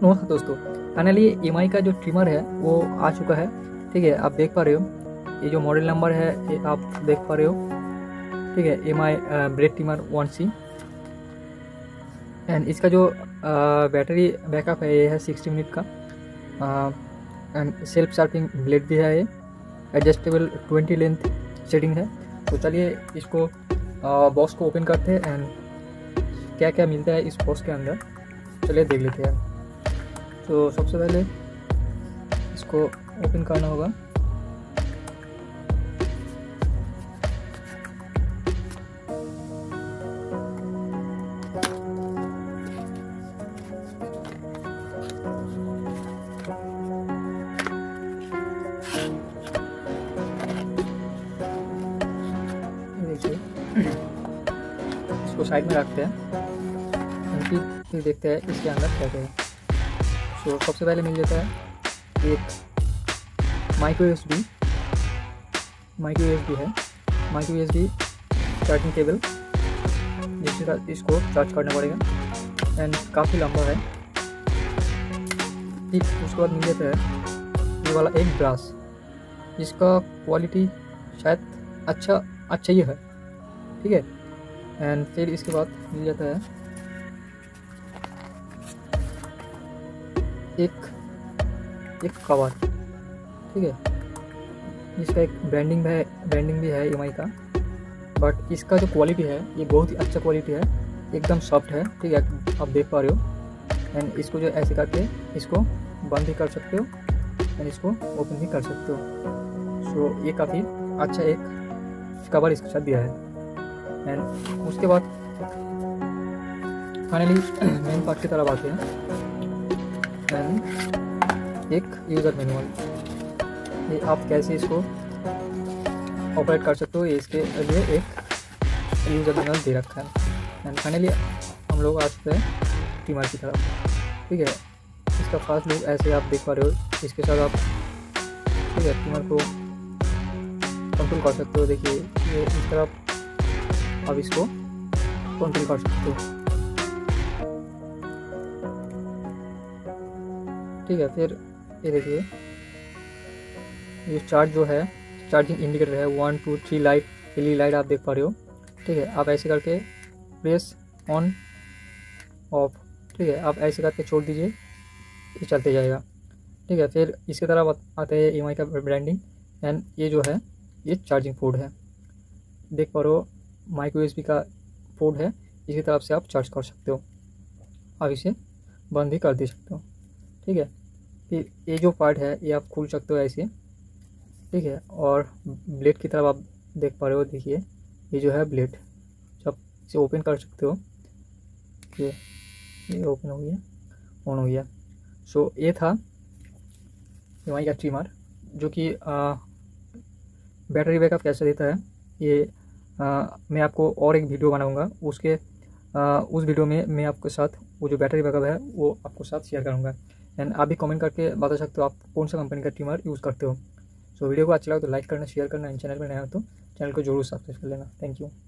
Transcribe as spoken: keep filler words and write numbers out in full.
नमस्कार दोस्तों, finally M आई का जो ट्रिमर है वो आ चुका है। ठीक है, आप देख पा रहे हो ये जो मॉडल नंबर है ये आप देख पा रहे हो। ठीक है, M I blade trimmer one C and इसका जो बैटरी बैकअप है ये है सिक्सटी मिनट का एंड सेल्फ शार्पिंग ब्लेड भी है, ये एडजस्टेबल ट्वेंटी लेंथ सेटिंग है। तो चलिए इसको बॉक्स को ओपन करते हैं एंड क्या क्या मिलता है इस बॉक्स के अंदर, चलिए देख लेते हैं। तो सबसे पहले इसको ओपन करना होगा। देखिए इसको साइड में रखते हैं, फिर देखते हैं इसके अंदर क्या क्या है। तो सबसे पहले मिल जाता है एक माइक्रो यूएसबी माइक्रो यूएसबी है माइक्रो यूएसबी चार्जिंग केबल, जिसके साथ इसको चार्ज करना पड़ेगा एंड काफ़ी लंबा है। ठीक उसके बाद मिल जाता है ये वाला एक ब्रश, जिसका क्वालिटी शायद अच्छा अच्छा ही है। ठीक है, एंड फिर इसके बाद मिल जाता है एक एक कवर। ठीक है, इसका एक ब्रांडिंग भी है ब्रांडिंग भी है एम आई का, बट इसका जो क्वालिटी है ये बहुत ही अच्छा क्वालिटी है, एकदम सॉफ्ट है। ठीक है, आप देख पा रहे हो एंड इसको जो ऐसे करके इसको बंद भी कर सकते हो एंड इसको ओपन भी कर सकते हो। सो so, ये काफ़ी अच्छा एक कवर इसके साथ दिया है। एंड उसके बाद फाइनली मेन पार्ट की तरफ आते हैं एंड एक यूज़र मैनुअल, ये आप कैसे इसको ऑपरेट कर सकते हो, ये इसके लिए एक यूज़र मैनुअल दे रखा है। एंड फाइनली हम लोग आ चुके हैं ट्रिमर की तरफ। ठीक है, इसका फास्ट लुक ऐसे आप देख पा रहे हो, इसके साथ आप ठीक है ट्रिमर को कंट्रोल कर सकते हो। देखिए ये इस तरफ आप इसको कंट्रोल कर सकते हो। ठीक है, फिर ये देखिए ये चार्ज जो है चार्जिंग इंडिकेटर है, one two three light LED light आप देख पा रहे हो। ठीक है, आप ऐसे करके प्रेस ऑन ऑफ, ठीक है आप ऐसे करके छोड़ दीजिए, ये चलते जाएगा। ठीक है, फिर इसकी तरफ आते हैं एम आई का ब्रांडिंग एंड ये जो है ये चार्जिंग पोर्ट है, देख पा रहे हो माइक्रो यूएसबी का पोर्ट है, इसकी तरफ से आप चार्ज कर सकते हो, आप इसे बंद भी कर दे सकते हो। ठीक है, फिर ये जो पार्ट है ये आप खोल सकते हो ऐसे। ठीक है, और ब्लेड की तरफ आप देख पा रहे हो, देखिए ये जो है ब्लेड, जब इसे ओपन कर सकते हो। ये ये ओपन हो गया, ऑन हो गया। सो ये था एम आई का ट्रिमर, जो कि बैटरी बैकअप कैसे देता है ये आ, मैं आपको और एक वीडियो बनाऊंगा, उसके आ, उस वीडियो में मैं आपके साथ वो जो बैटरी बैकअप है वो आपको साथ शेयर करूंगा। एंड आप भी कमेंट करके बता सकते हो आप कौन सा कंपनी का ट्रिमर यूज़ करते हो। सो वीडियो को अच्छा लगा तो लाइक करना, शेयर करना, एंड चैनल पर नया हो तो चैनल को जरूर सब्सक्राइब कर लेना। Thank you.